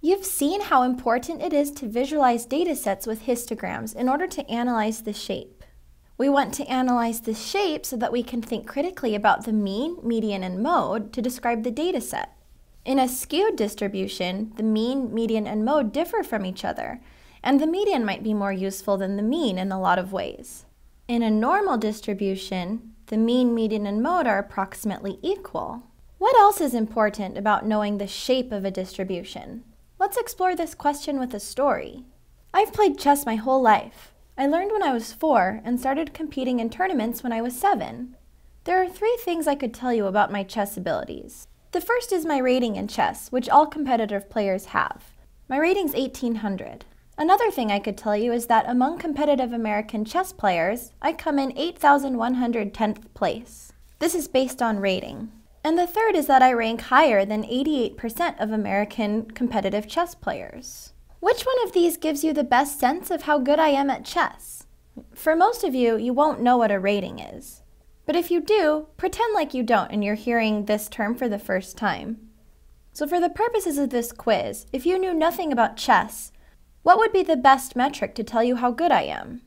You've seen how important it is to visualize datasets with histograms in order to analyze the shape. We want to analyze the shape so that we can think critically about the mean, median, and mode to describe the dataset. In a skewed distribution, the mean, median, and mode differ from each other, and the median might be more useful than the mean in a lot of ways. In a normal distribution, the mean, median, and mode are approximately equal. What else is important about knowing the shape of a distribution? Let's explore this question with a story. I've played chess my whole life. I learned when I was 4 and started competing in tournaments when I was 7. There are 3 things I could tell you about my chess abilities. The first is my rating in chess, which all competitive players have. My rating's 1800. Another thing I could tell you is that among competitive American chess players, I come in 8,110th place. This is based on rating. And the third is that I rank higher than 88% of American competitive chess players. Which one of these gives you the best sense of how good I am at chess? For most of you, you won't know what a rating is. But if you do, pretend like you don't and you're hearing this term for the first time. So for the purposes of this quiz, if you knew nothing about chess, what would be the best metric to tell you how good I am?